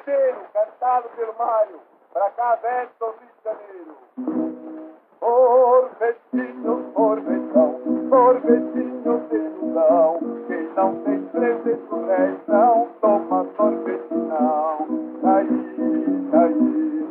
sorveteiro, cantado pelo Mário. Pra cá vem do Rio de Janeiro. Sorvetinho, sorvetão, sorvetinho de ilusão. Quem não tem 310 não toma sorvete não. Daí,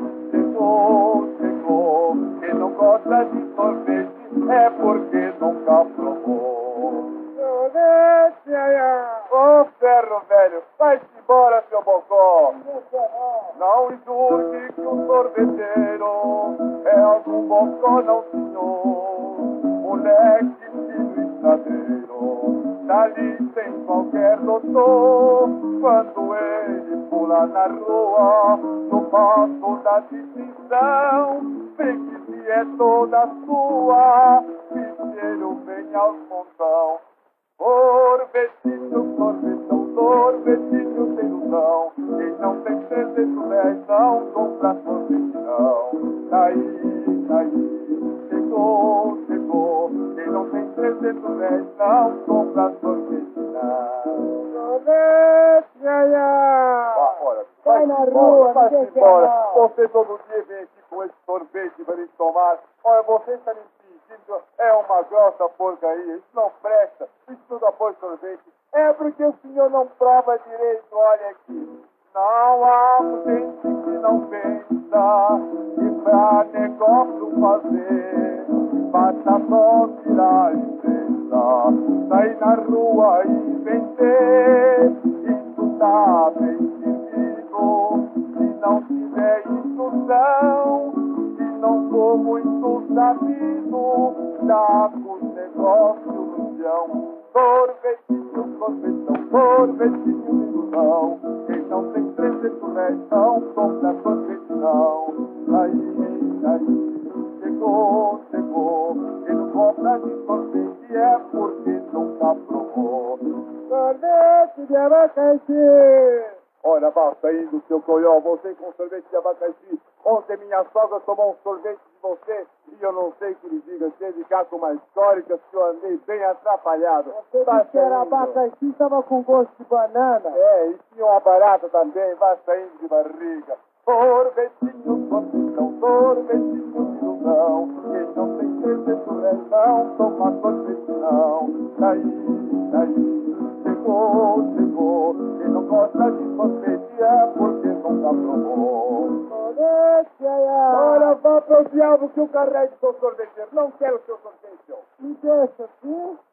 chegou. Quem não gosta de sorvete é porque nunca provou. Sorvete, Ô ferro velho, vai-se embora, seu bocó. Não julgue que o sorveteiro é algum bocó, não senhor. Moleque fino estradeiro, dali sem qualquer doutor. Quando ele pula na rua, no passo da distinção, vê que se é toda sua, piseiro vem aos montão. Sorvetinho, sorvetão, sorvetinho sem ilusão. Quem não tem 310 não compra sorvete não. Daí, chegou. Quem não tem 310 não compra sorvete não. sorvete, Olha, vai na rua, vai-se ninguém quer embora. não. Você todo dia vem aqui com esse sorvete para ele tomar. Olha, você está me fingindo, é uma grossa porcaria, isso não presta, isso tudo apoio sorvete. É porque o senhor não prova direito, olha aqui. Não há gente que não pensa que pra negócio fazer, basta só virar empresa, sair na rua e vender. Isso tá bem servido, se não tiver instrução, se não for muito sabido, dá com negócio no chão. Sorvetinho, sorvetão, sorvetinho de ilusão. Quem não tem 310 não compra sorvete não. Daí, chegou. Quem não compra de sorvete é porque nunca provou. Sorvete de abacaxi. Olha, basta indo, seu coió, você com sorvete de abacaxi. Ontem minha sogra tomou um sorvete de você e eu não sei que lhe diga, teve cá com uma histórica que eu andei bem atrapalhado. Você disse que era abacaxi, estava com gosto de banana. É, e tinha uma barata também, vai saindo de barriga. Sorvetinho, sorvetão, sorvetinho de ilusão. Quem não tem 310 não toma sorvete não. Daí, chegou. Quem não gosta de sorvete é porque nunca provou. Sorvete, Olha, vá pro diabo que eu carrego seu sorveteiro. Não quero seu sorvete. me deixa assim.